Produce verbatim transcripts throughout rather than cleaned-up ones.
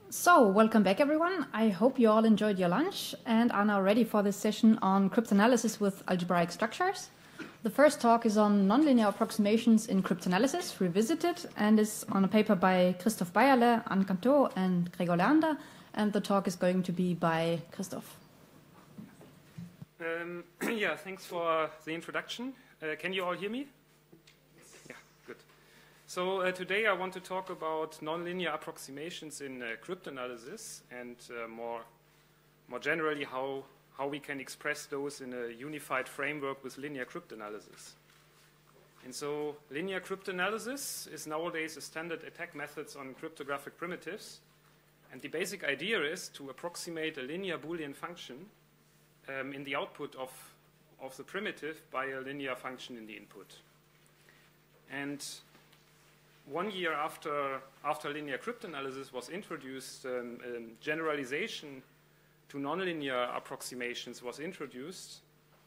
So, welcome back everyone. I hope you all enjoyed your lunch and are now ready for this session on cryptanalysis with algebraic structures. The first talk is on nonlinear approximations in cryptanalysis, revisited, and is on a paper by Christoph Bayerle, Anne Cantot, and Gregor Leander, and the talk is going to be by Christoph. Um, yeah, thanks for the introduction. Uh, can you all hear me? Yeah, good. So uh, today I want to talk about nonlinear approximations in uh, cryptanalysis and uh, more, more generally how, how we can express those in a unified framework with linear cryptanalysis. And so linear cryptanalysis is nowadays a standard attack method on cryptographic primitives. And the basic idea is to approximate a linear Boolean function um, in the output of, of the primitive by a linear function in the input. And one year after, after linear cryptanalysis was introduced, um, um, generalization to nonlinear approximations was introduced.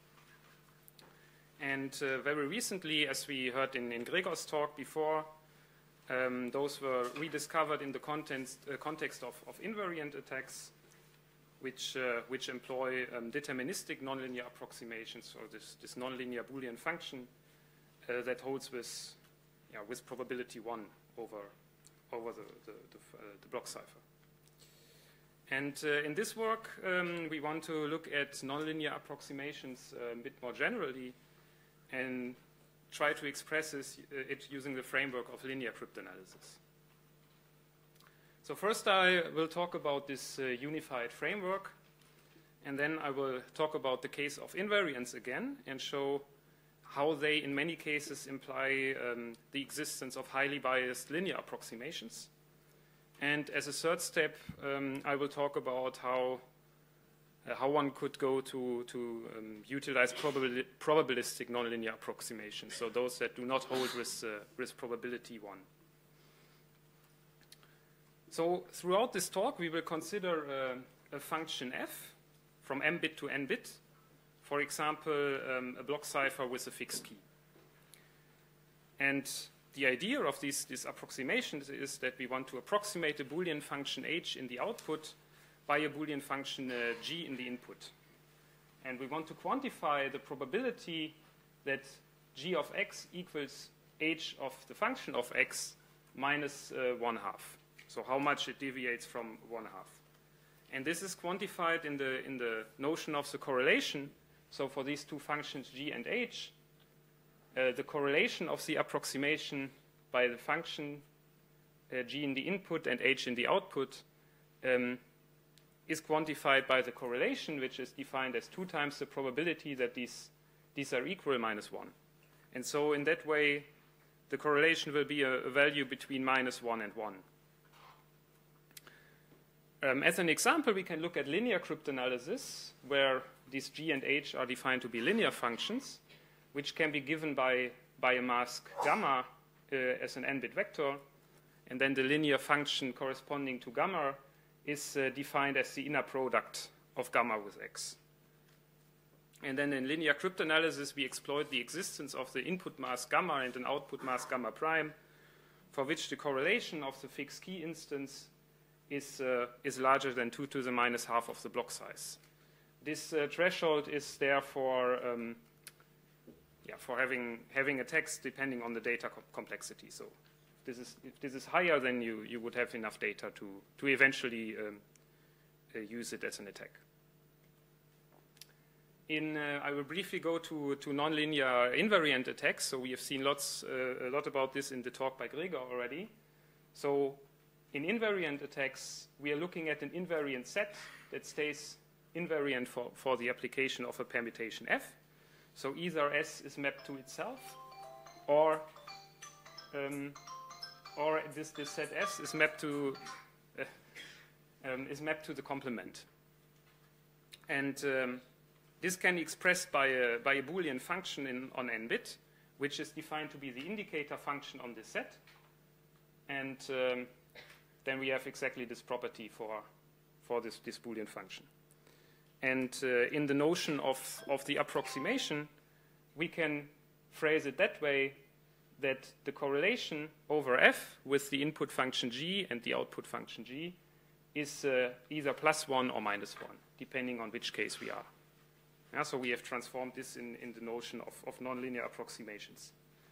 And uh, very recently, as we heard in, in Gregor's talk before, um, those were rediscovered in the context, uh, context of, of invariant attacks, which, uh, which employ um, deterministic nonlinear approximations, or this, this nonlinear Boolean function uh, that holds with Yeah, with probability one over, over the, the, the, uh, the block cipher. And uh, in this work, um, we want to look at nonlinear approximations uh, a bit more generally and try to express this, uh, it using the framework of linear cryptanalysis. So first I will talk about this uh, unified framework, and then I will talk about the case of invariance again and show how they, in many cases, imply um, the existence of highly biased linear approximations. And as a third step, um, I will talk about how, uh, how one could go to, to um, utilize probabil probabilistic nonlinear approximations, so those that do not hold with, uh, with probability one. So throughout this talk, we will consider uh, a function f from m bit to n bit. For example, um, a block cipher with a fixed key. And the idea of these, these approximations is that we want to approximate a Boolean function h in the output by a Boolean function uh, g in the input. And we want to quantify the probability that g of x equals h of the function of x minus uh, one half. So how much it deviates from one half. And this is quantified in the, in the notion of the correlation. So for these two functions g and h, uh, the correlation of the approximation by the function uh, g in the input and h in the output um, is quantified by the correlation, which is defined as two times the probability that these, these are equal minus one. And so in that way, the correlation will be a, a value between minus one and one. Um, as an example, we can look at linear cryptanalysis, where these g and h are defined to be linear functions, which can be given by, by a mask gamma uh, as an n-bit vector. And then the linear function corresponding to gamma is uh, defined as the inner product of gamma with x. And then in linear cryptanalysis, we exploit the existence of the input mask gamma and an output mask gamma prime, for which the correlation of the fixed key instance is, uh, is larger than two to the minus half of the block size. This uh, threshold is there for, um, yeah, for having, having a text depending on the data co complexity. So if this is, if this is higher, then you, you would have enough data to, to eventually um, uh, use it as an attack. In, uh, I will briefly go to, to nonlinear invariant attacks. So we have seen lots, uh, a lot about this in the talk by Gregor already. So in invariant attacks, we are looking at an invariant set that stays invariant for, for the application of a permutation f. So either S is mapped to itself, or, um, or this, this set S is mapped to, uh, um, is mapped to the complement. And um, this can be expressed by a, by a Boolean function in, on n bit, which is defined to be the indicator function on this set. And um, then we have exactly this property for, for this, this Boolean function. And uh, in the notion of, of the approximation, we can phrase it that way, that the correlation over f with the input function g and the output function g is uh, either plus one or minus one, depending on which case we are. Yeah, so we have transformed this in, in the notion of, of nonlinear approximations.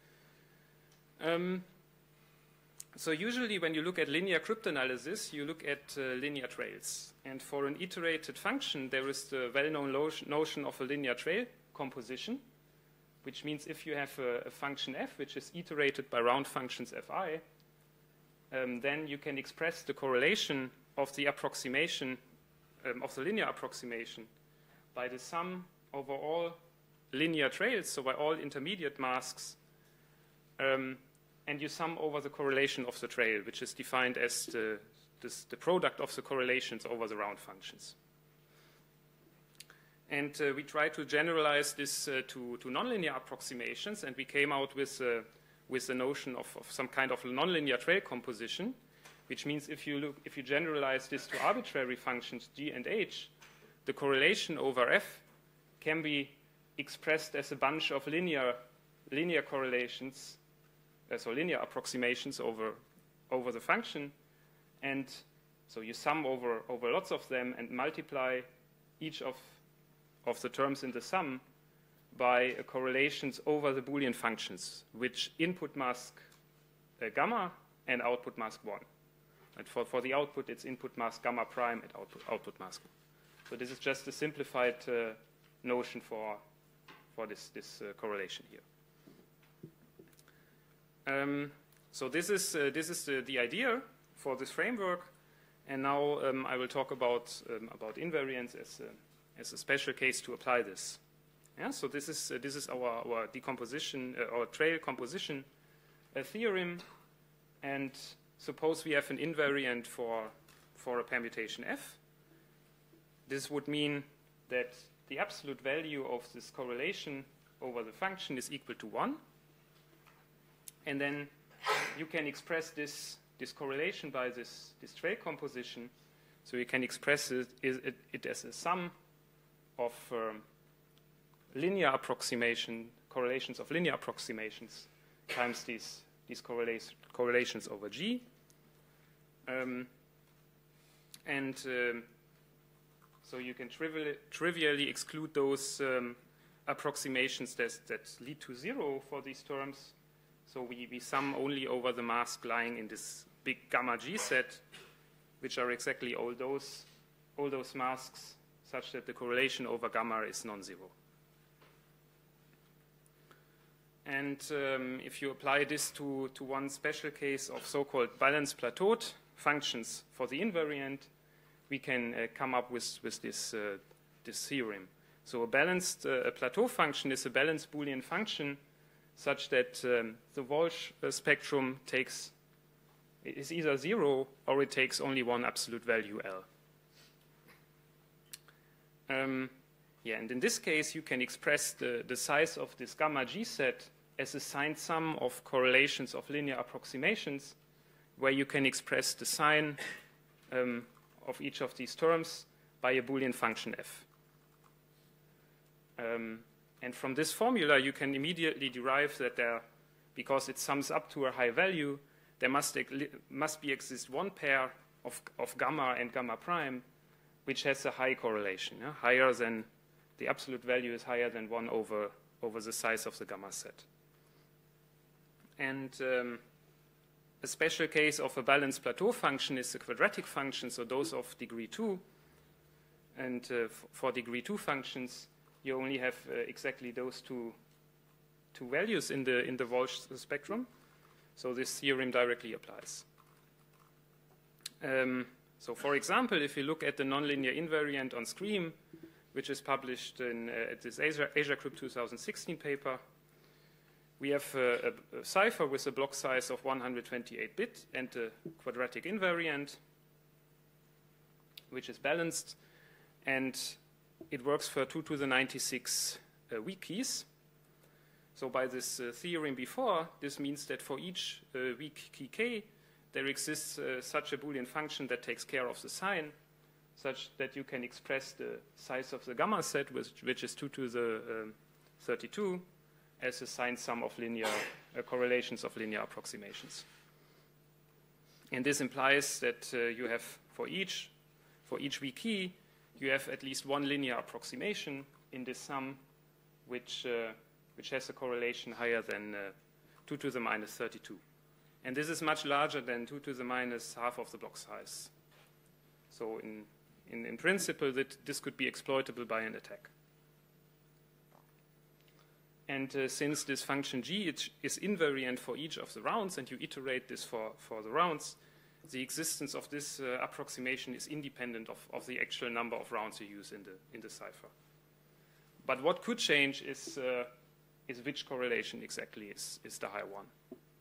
Um, so usually when you look at linear cryptanalysis, you look at uh, linear trails. And for an iterated function, there is the well-known notion of a linear trail composition, which means if you have a, a function f, which is iterated by round functions fi, um, then you can express the correlation of the approximation, um, of the linear approximation, by the sum over all linear trails, so by all intermediate masks, um, and you sum over the correlation of the trail, which is defined as the, this, the product of the correlations over the round functions. And uh, we try to generalize this uh, to, to nonlinear approximations, and we came out with, uh, with the notion of, of some kind of nonlinear trail composition, which means if you, look, if you generalize this to arbitrary functions g and h, the correlation over f can be expressed as a bunch of linear, linear correlations, uh, so linear approximations over, over the function. And so you sum over, over lots of them and multiply each of, of the terms in the sum by uh, correlations over the Boolean functions, which input mask uh, gamma and output mask one. And for, for the output, it's input mask gamma prime and output, output mask one. So this is just a simplified uh, notion for, for this, this uh, correlation here. Um, so this is, uh, this is the, the idea for this framework. And now um, I will talk about, um, about invariance as a, as a special case to apply this. Yeah, so this is, uh, this is our, our decomposition, uh, our trail composition uh, theorem. And suppose we have an invariant for, for a permutation f. This would mean that the absolute value of this correlation over the function is equal to one. And then you can express this, this correlation by this, this trail composition. So you can express it, it, it as a sum of um, linear approximation, correlations of linear approximations times these, these correla correlations over G. Um, and um, So you can trivially, trivially exclude those um, approximations that, that lead to zero for these terms. So we, we sum only over the mask lying in this big gamma G set, which are exactly all those, all those masks such that the correlation over gamma is non-zero. And um, if you apply this to, to one special case of so-called balanced plateaued functions for the invariant, we can uh, come up with, with this, uh, this theorem. So a balanced uh, a plateau function is a balanced Boolean function such that um, the Walsh uh, spectrum takes, is either zero or it takes only one absolute value L. Um, yeah, and in this case, you can express the, the size of this gamma G set as a signed sum of correlations of linear approximations, where you can express the sign um, of each of these terms by a Boolean function f. Um, and from this formula, you can immediately derive that there, because it sums up to a high value, there must, must be exist one pair of, of gamma and gamma prime, which has a high correlation, yeah? higher than, the absolute value is higher than one over, over the size of the gamma set. And um, a special case of a balanced plateau function is the quadratic function, so those of degree two. And uh, for degree two functions, you only have uh, exactly those two, two values in the, in the Walsh spectrum. So this theorem directly applies. Um, so for example, if you look at the nonlinear invariant on Scream, which is published in uh, at this Asia, AsiaCrypt two thousand sixteen paper, we have a, a, a cipher with a block size of one hundred twenty-eight bit and a quadratic invariant, which is balanced, and it works for two to the ninety-six uh, weak keys. So by this uh, theorem before, this means that for each uh, weak key k, there exists uh, such a Boolean function that takes care of the sign, such that you can express the size of the gamma set, which, which is two to the um, thirty-two, as a signed sum of linear uh, correlations of linear approximations. And this implies that uh, you have, for each, for each V key, you have at least one linear approximation in this sum, which, uh, which has a correlation higher than uh, two to the minus thirty-two. And this is much larger than two to the minus half of the block size. So in, in, in principle, that this could be exploitable by an attack. And uh, since this function g it is invariant for each of the rounds, and you iterate this for, for the rounds, the existence of this uh, approximation is independent of, of the actual number of rounds you use in the, in the cipher. But what could change is, uh, is which correlation exactly is, is the high one.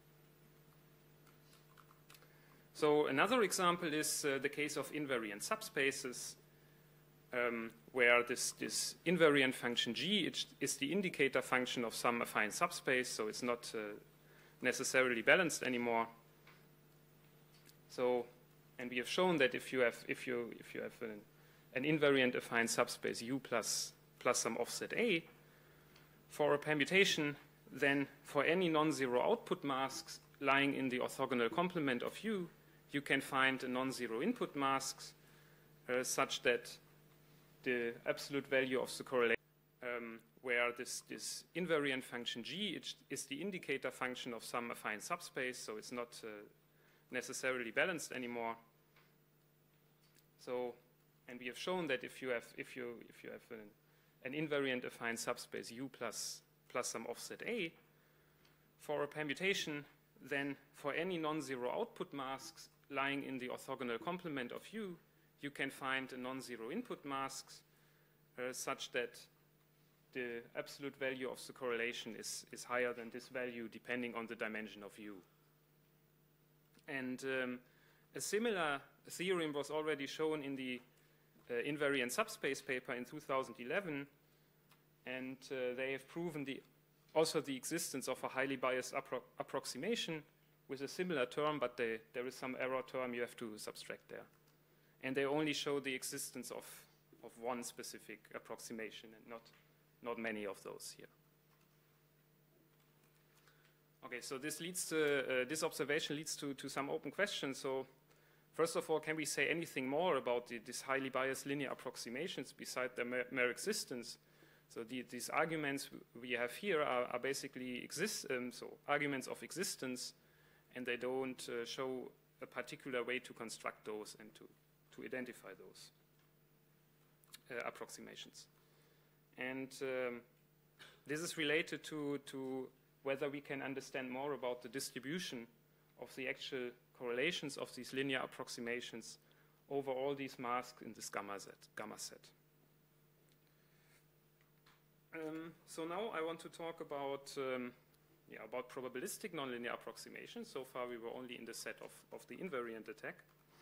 So another example is uh, the case of invariant subspaces, um, where this, this invariant function g it is the indicator function of some affine subspace, so it's not uh, necessarily balanced anymore. So, and we have shown that if you have, if you, if you have an, an invariant affine subspace u plus, plus some offset a for a permutation, then for any non-zero output masks lying in the orthogonal complement of u, you can find a non-zero input masks uh, such that the absolute value of the correlation, um, where this, this invariant function g it is the indicator function of some affine subspace, so it's not uh, necessarily balanced anymore. So, and we have shown that if you have, if you, if you have an, an invariant affine subspace u plus, plus some offset a for a permutation, then for any non-zero output masks lying in the orthogonal complement of u, you can find a non-zero input masks uh, such that the absolute value of the correlation is, is higher than this value depending on the dimension of u. And um, a similar theorem was already shown in the uh, invariant subspace paper in two thousand eleven, and uh, they have proven the, also the existence of a highly biased appro approximation with a similar term, but they, there is some error term you have to subtract there. And they only show the existence of, of one specific approximation and not, not many of those here. Okay, so this leads to, uh, this observation leads to, to some open questions. So first of all, can we say anything more about the, these highly biased linear approximations besides their mere, mere existence? So the, these arguments we have here are, are basically exist, um, so arguments of existence, and they don't uh, show a particular way to construct those and to, to identify those uh, approximations. And um, this is related to, to whether we can understand more about the distribution of the actual correlations of these linear approximations over all these masks in this gamma set. Gamma set. Um, so now I want to talk about, um, yeah, about probabilistic nonlinear approximations. So far we were only in the set of, of the invariant attack.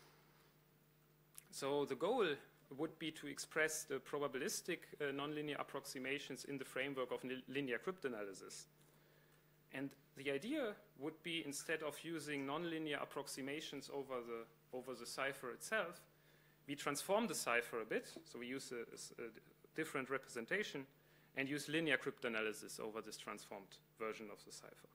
So the goal would be to express the probabilistic uh, nonlinear approximations in the framework of linear cryptanalysis. And the idea would be, instead of using nonlinear approximations over the, over the cipher itself, we transform the cipher a bit. So we use a, a, a different representation and use linear cryptanalysis over this transformed version of the cipher.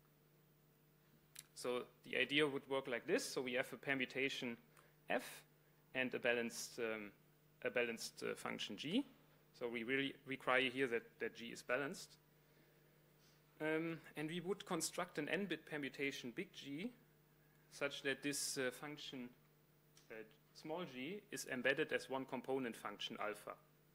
So the idea would work like this. So we have a permutation f and a balanced, um, a balanced uh, function g. So we really require here that, that g is balanced. Um, and we would construct an n-bit permutation big G such that this uh, function uh, small g is embedded as one component function alpha.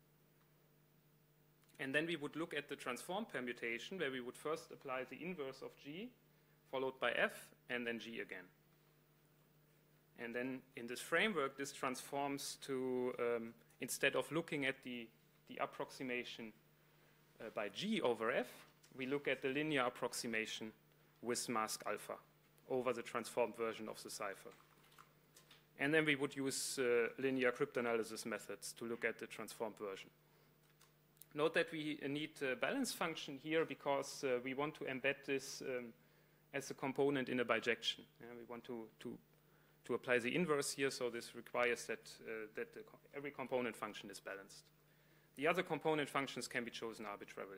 And then we would look at the transform permutation, where we would first apply the inverse of g, followed by f, and then g again. And then in this framework, this transforms to, um, instead of looking at the, the approximation uh, by g over f, we look at the linear approximation with mask alpha over the transformed version of the cipher. And then we would use uh, linear cryptanalysis methods to look at the transformed version. Note that we need a balance function here because uh, we want to embed this um, as a component in a bijection. Yeah, we want to, to, to apply the inverse here, so this requires that, uh, that the co every component function is balanced. The other component functions can be chosen arbitrarily.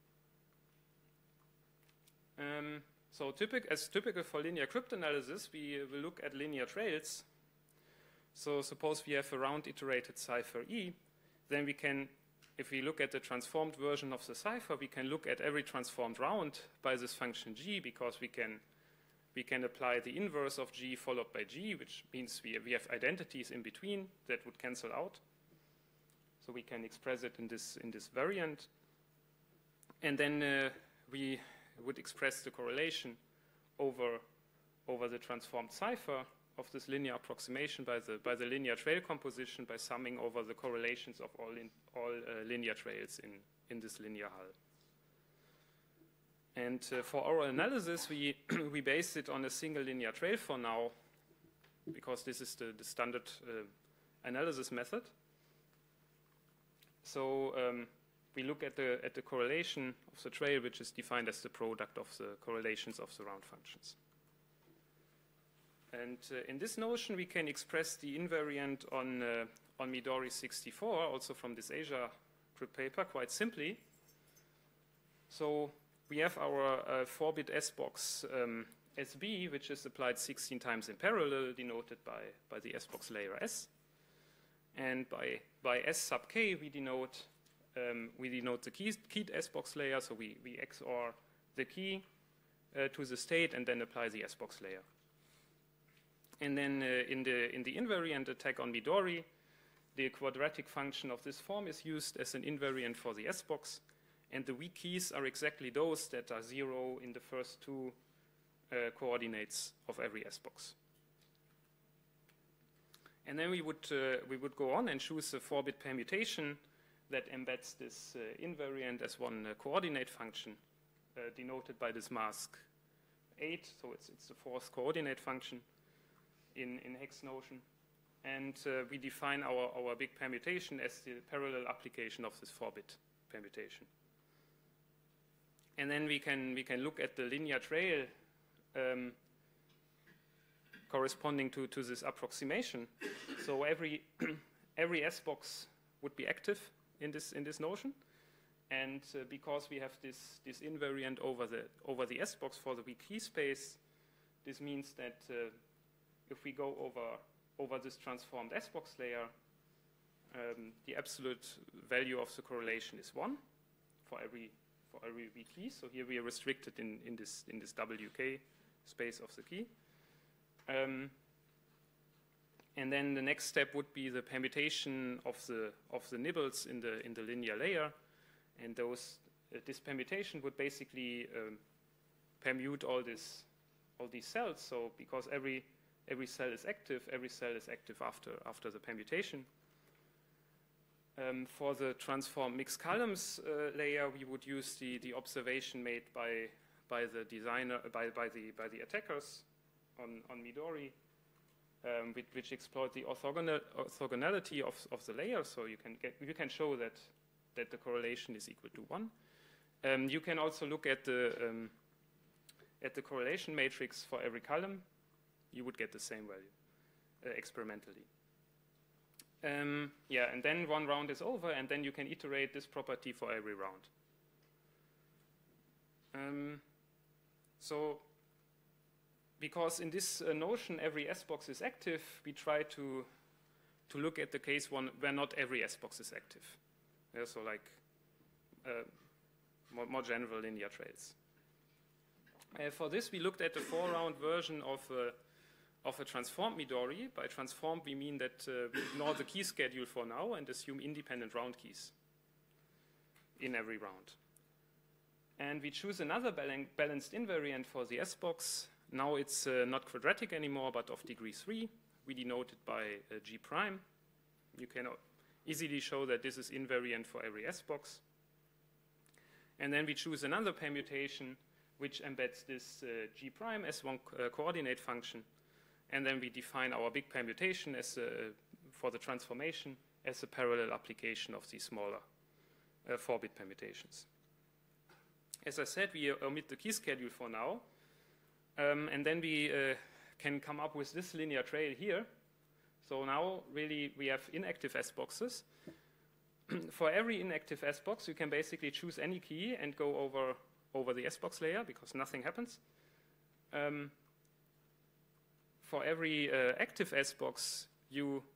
Um, so typic, as typical for linear cryptanalysis, we uh, will look at linear trails. So suppose we have a round iterated cipher E, then we can, if we look at the transformed version of the cipher, we can look at every transformed round by this function G, because we can we can apply the inverse of G followed by G, which means we, we have identities in between that would cancel out. So we can express it in this, in this variant. And then uh, we would express the correlation over, over the transformed cipher of this linear approximation by the, by the linear trail composition by summing over the correlations of all, in, all uh, linear trails in, in this linear hull. And uh, for our analysis, we, we base it on a single linear trail for now, because this is the, the standard uh, analysis method. So um, we look at the, at the correlation of the trail, which is defined as the product of the correlations of the round functions. And uh, in this notion, we can express the invariant on, uh, on Midori sixty-four, also from this Asia crypt paper, quite simply. So we have our uh, four bit S box um, S B, which is applied sixteen times in parallel, denoted by, by the S box layer S. And by, by S sub k, we denote, um, we denote the key, keyed S box layer, so we, we X O R the key uh, to the state and then apply the S box layer. And then uh, in, the, in the invariant attack on Midori, the quadratic function of this form is used as an invariant for the S box. And the weak keys are exactly those that are zero in the first two uh, coordinates of every S box. And then we would, uh, we would go on and choose a four bit permutation that embeds this uh, invariant as one uh, coordinate function, uh, denoted by this mask eight. So it's, it's the fourth coordinate function in, in hex notion. And uh, we define our, our big permutation as the parallel application of this four bit permutation. And then we can, we can look at the linear trail um, corresponding to, to this approximation. So every, every S box would be active in this, in this notion. And uh, because we have this, this invariant over the, over the S box for the weak key space, this means that uh, if we go over, over this transformed S box layer, um, the absolute value of the correlation is one for every for every weak key. So here we are restricted in, in this in this W K space of the key. Um, and then the next step would be the permutation of the of the nibbles in the in the linear layer, and those uh, this permutation would basically um, permute all this all these cells. So because every every cell is active, every cell is active after after the permutation. Um, for the transform mixed columns uh, layer, we would use the, the observation made by by the designer by by the by the attackers on on Midori, um, which, which exploit the orthogonal, orthogonality of of the layer. So you can get you can show that that the correlation is equal to one. Um, you can also look at the um, at the correlation matrix for every column. You would get the same value uh, experimentally. Um, yeah, and then one round is over, and then you can iterate this property for every round. Um, so, because in this uh, notion every S box is active, we try to to look at the case one where not every S box is active. Yeah, so like uh, more, more general linear trails. Uh, for this, we looked at the four-round version of. Uh, of a transformed Midori. By transformed, we mean that uh, we ignore the key schedule for now and assume independent round keys in every round. And we choose another balan balanced invariant for the S box. Now it's uh, not quadratic anymore, but of degree three. We denote it by uh, G prime. You can easily show that this is invariant for every S box. And then we choose another permutation which embeds this uh, G prime as one uh, coordinate function. And then we define our big permutation as a, for the transformation as a parallel application of these smaller uh, four bit permutations. As I said, we omit the key schedule for now. Um, and then we uh, can come up with this linear trail here. So now, really, we have inactive S boxes. For every inactive S box, you can basically choose any key and go over, over the S box layer because nothing happens. Um, For every uh, active S box, you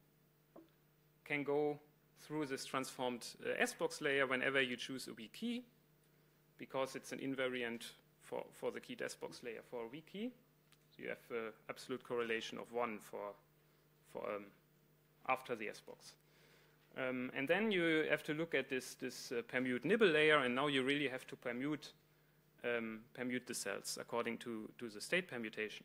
can go through this transformed uh, S-box layer whenever you choose a weak key, because it's an invariant for, for the keyed S-box layer for a weak key. So you have an absolute correlation of one for, for um, after the S-box. Um, and then you have to look at this, this uh, permute nibble layer, and now you really have to permute, um, permute the cells according to, to the state permutation.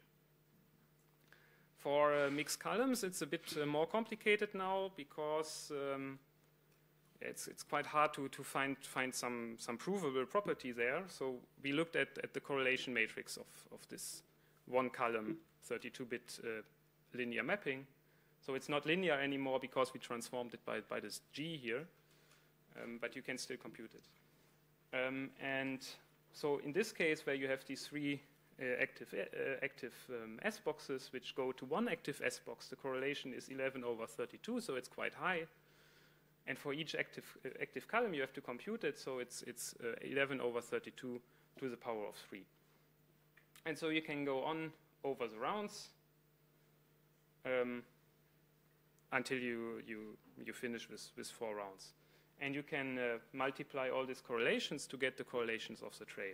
For uh, mixed columns, it's a bit uh, more complicated now, because um, it's, it's quite hard to, to find, find some, some provable property there. So we looked at, at the correlation matrix of, of this one column thirty-two bit uh, linear mapping. So it's not linear anymore because we transformed it by, by this G here, um, but you can still compute it. Um, and so in this case, where you have these three uh, active, uh, active um, S boxes which go to one active S box, the correlation is eleven over thirty-two, so it's quite high. And for each active, uh, active column, you have to compute it, so it's, it's uh, eleven over thirty-two to the power of three. And so you can go on over the rounds um, until you, you, you finish with, with four rounds. And you can uh, multiply all these correlations to get the correlations of the trail.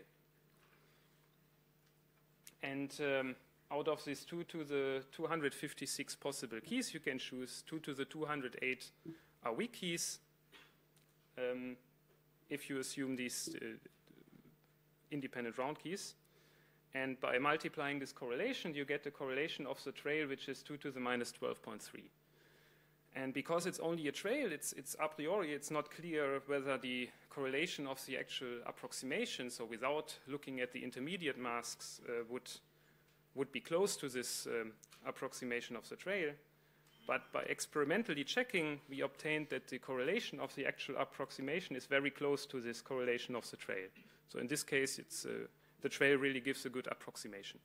And um, out of these two to the two hundred fifty-six possible keys, you can choose two to the two hundred eight are weak keys. Um, if you assume these uh, independent round keys. And by multiplying this correlation, you get the correlation of the trail, which is two to the minus twelve point three. And because it's only a trail, it's, it's a priori, it's not clear whether the correlation of the actual approximation, so without looking at the intermediate masks, uh, would, would be close to this um, approximation of the trail. But by experimentally checking, we obtained that the correlation of the actual approximation is very close to this correlation of the trail. So in this case, it's, uh, the trail really gives a good approximation.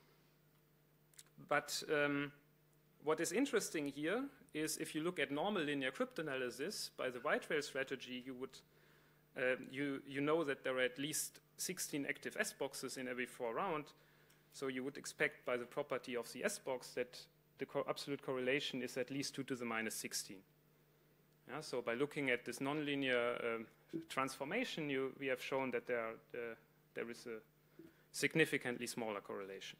But um, what is interesting here is if you look at normal linear cryptanalysis, by the Y-trail strategy, you would uh, you, you know that there are at least sixteen active S boxes in every four round. So you would expect by the property of the S box that the co absolute correlation is at least two to the minus sixteen. Yeah, so by looking at this nonlinear um, transformation, you, we have shown that there, are, uh, there is a significantly smaller correlation.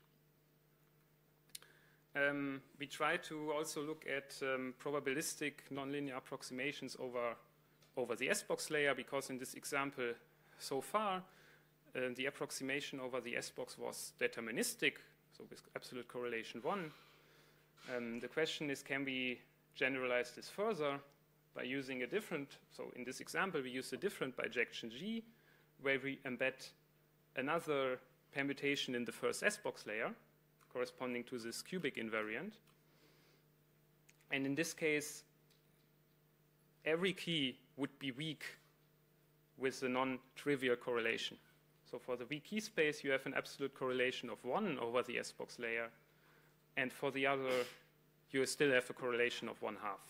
Um, we try to also look at um, probabilistic nonlinear approximations over, over the S box layer, because in this example so far, uh, the approximation over the S box was deterministic, so with absolute correlation one. Um, the question is, can we generalize this further by using a different, so in this example, we use a different bijection G, where we embed another permutation in the first S box layer, corresponding to this cubic invariant. And in this case, every key would be weak with the non-trivial correlation. So for the weak key space, you have an absolute correlation of one over the S box layer, and for the other, you still have a correlation of one half.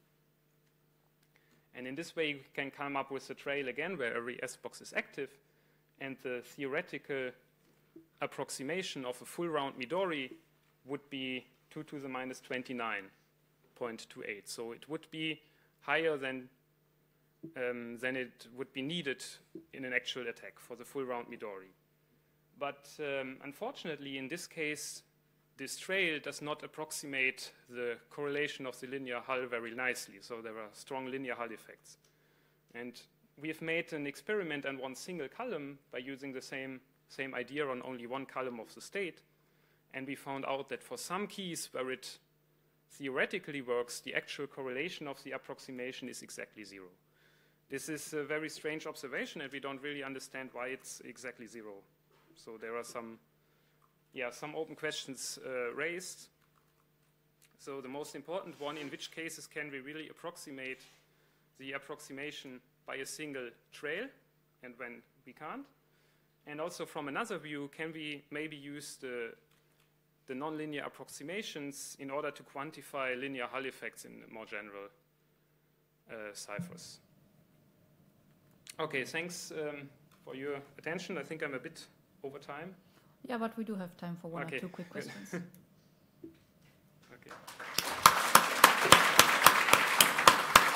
And in this way, you can come up with a trail again where every S box is active, and the theoretical approximation of a full round Midori would be two to the minus twenty-nine point two eight. So it would be higher than, um, than it would be needed in an actual attack for the full round Midori. But um, unfortunately, in this case, this trail does not approximate the correlation of the linear hull very nicely. So there are strong linear hull effects. And we have made an experiment on one single column by using the same Same idea on only one column of the state. And we found out that for some keys where it theoretically works, the actual correlation of the approximation is exactly zero. This is a very strange observation, and we don't really understand why it's exactly zero. So there are some, yeah, some open questions uh, raised. So the most important one, in which cases can we really approximate the approximation by a single trail, and when we can't? And also from another view, can we maybe use the, the nonlinear approximations in order to quantify linear hull effects in more general uh, ciphers? Okay, thanks um, for your attention. I think I'm a bit over time. Yeah, but we do have time for one okay. or two quick questions. Okay.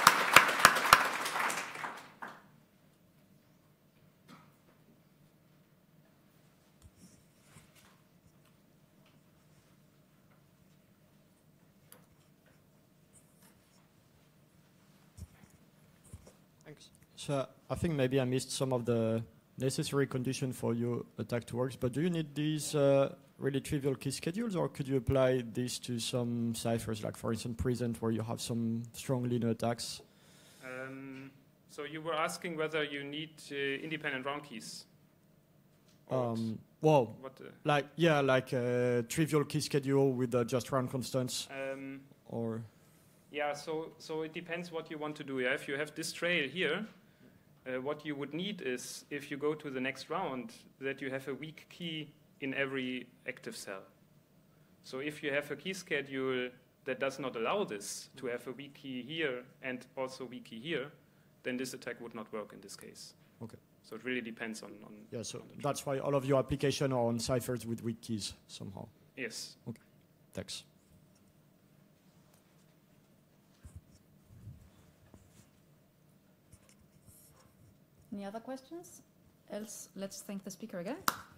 Thanks. So I think maybe I missed some of the necessary condition for your attack to work, but do you need these uh, really trivial key schedules, or could you apply this to some ciphers, like for instance present, where you have some strong linear attacks? Um, so you were asking whether you need uh, independent round keys. Um, well, what, uh, like yeah, like a trivial key schedule with uh, just round constants, um, or yeah. So so it depends what you want to do. Yeah, if you have this trail here. Uh, what you would need is, if you go to the next round, that you have a weak key in every active cell. So if you have a key schedule that does not allow this, to have a weak key here and also weak key here, then this attack would not work in this case. okay. So it really depends on... on Yeah, so on that's why all of your applications are on ciphers with weak keys somehow. Yes. Okay, thanks. Any other questions? Else, let's thank the speaker again.